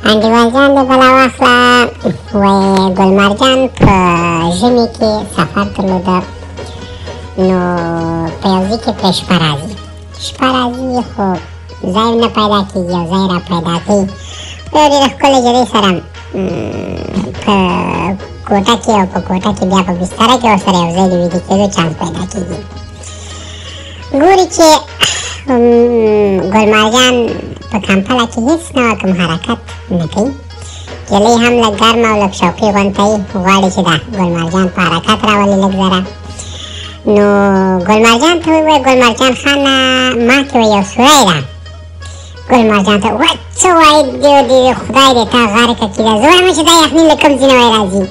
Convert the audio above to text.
انډیوال جان دې بلا واخله وایي ګلمار جان په ژمي کې سفر درلوده نو په یو ځای کې پرې شپه راځي خو ځای نه پیدا کېږي یو ځای را پیدا کوي په یو ډېره ښکلې نجلۍ سره په کوټه کې او په کوټه کې بیا په بستره کې ورسره یو ځای د ویده کېدو چانس پیدا کېږي ګوري چې ګلمار جان په کمپله کې هېڅ نوع کوم حرکت نه کوي نجلۍ هم لږ ګرمه او لږ شوقي غونډوي غواړي چې دا ګلمار جان په حرکت راولي لږ ذره نو ګلمار جان ته ووایي ګلمار جان خانه ما کې یو سوری ده ګلمار جان ته وایي څه وایي دی خدای دې تا غرقه کړي ده زه وایم چې دا یخني له کوم ځای نه راځي